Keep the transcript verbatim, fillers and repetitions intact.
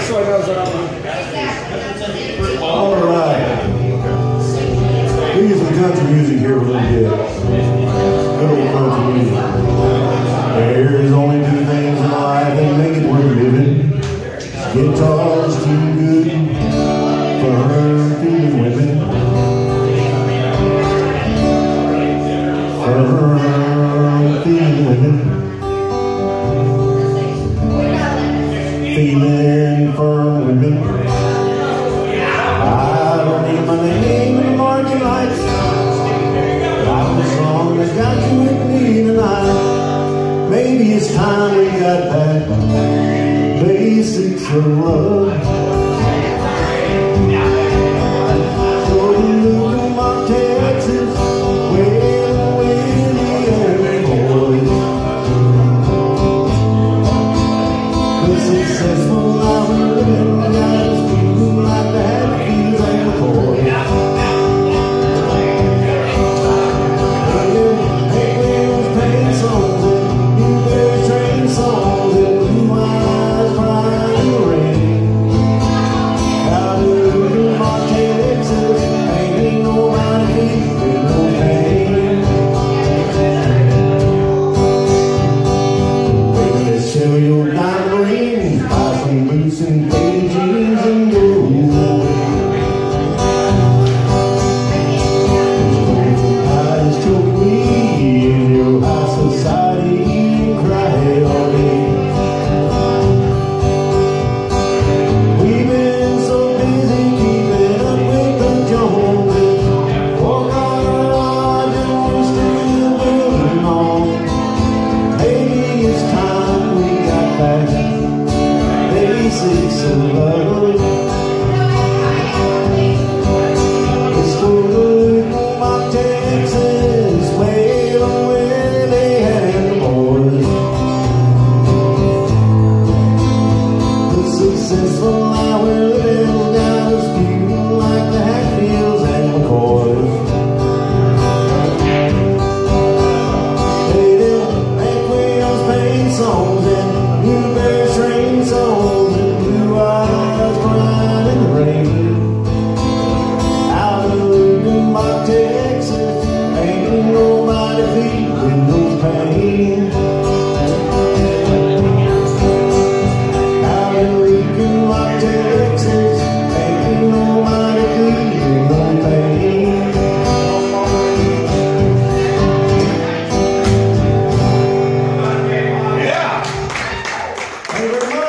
so he knows that I'm. All right. We get some country music here a little bit. Good old country music. There's only two things in life that make it worth living. Guitar's too good for her feeling women. For her feeling women. Feeling for women. I don't need my name in the marching lights. I'm the song that got you with me tonight. Maybe it's time we got back basics of love. So you look at my Texas, way away in the airport. The successful life we're living, guys, people like that feels like a chord. Hey, wheels, pain songs, and blueberry train songs, and blue eyes crying in the rain. Out of my Texas, ain't nobody feeling no pain. Baby, let's sell your diamond rings, buy some boots and faded jeans and go away. Eyes choke me in your high society and cry all day. We've been so busy keeping up with the Joneses. Walk on and we're still building on. Maybe it's time we got back basics of love. Let's go to my Texas, way where they had the boys. The successful life we're living now is few like the Hatfields and McCoys. They don't make wheels, pain songs, and blueberry train songs, and blue eyes crying in the rain. Out of my Texas, ain't nobody feeling no pain. Out of my Texas, ain't nobody feeling no pain. Yeah! Thank you very much.